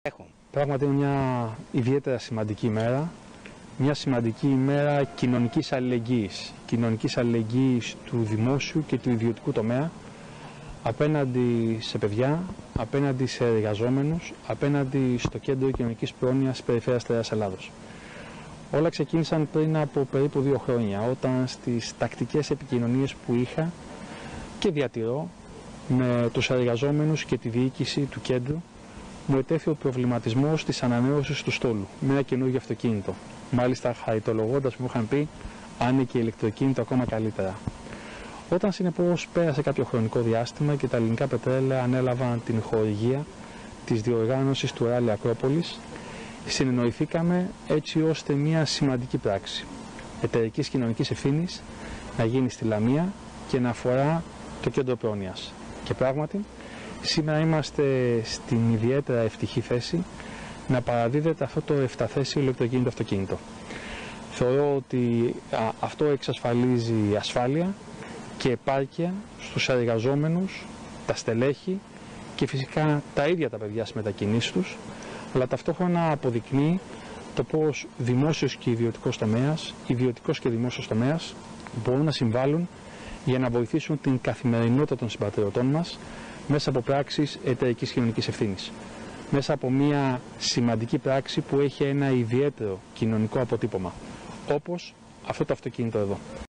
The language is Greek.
Πράγματι είναι μια ιδιαίτερα σημαντική ημέρα, μια σημαντική ημέρα κοινωνικής αλληλεγγύης. Κοινωνικής αλληλεγγύης του δημόσιου και του ιδιωτικού τομέα απέναντι σε παιδιά, απέναντι σε εργαζόμενους, απέναντι στο Κέντρο Κοινωνικής Πρόνοιας Περιφέρειας Στερεάς Ελλάδος. Όλα ξεκίνησαν πριν από περίπου 2 χρόνια, όταν στις τακτικές επικοινωνίες που είχα και διατηρώ με τους εργαζόμενους και τη διοίκηση του κέντρου, μου ετέθη ο προβληματισμός της ανανέωσης του στόλου με ένα καινούργιο αυτοκίνητο. Μάλιστα, χαριτολογώντας μου είχαν πει αν είναι και ηλεκτροκίνητο ακόμα καλύτερα. Όταν συνεπώς πέρασε κάποιο χρονικό διάστημα και τα ελληνικά πετρέλαια ανέλαβαν την χορηγία της διοργάνωσης του Ράλι Ακρόπολης, συνεννοηθήκαμε έτσι ώστε μια σημαντική πράξη εταιρικής κοινωνικής ευθύνης να γίνει στη Λαμία και να αφορά το Κέντρο Πρόνοιας. Και πράγματι, σήμερα είμαστε στην ιδιαίτερα ευτυχή θέση να παραδίδεται αυτό το 7θέσιο ηλεκτροκίνητο αυτοκίνητο. Θεωρώ ότι αυτό εξασφαλίζει ασφάλεια και επάρκεια στους εργαζόμενους, τα στελέχη και φυσικά τα ίδια τα παιδιά στις μετακινήσεις τους, αλλά ταυτόχρονα αποδεικνύει το πώς δημόσιος και ιδιωτικός τομέας, ιδιωτικός και δημόσιος τομέας μπορούν να συμβάλλουν για να βοηθήσουν την καθημερινότητα των συμπατριωτών μας μέσα από πράξεις εταιρικής κοινωνικής ευθύνης. Μέσα από μια σημαντική πράξη που έχει ένα ιδιαίτερο κοινωνικό αποτύπωμα, όπως αυτό το αυτοκίνητο εδώ.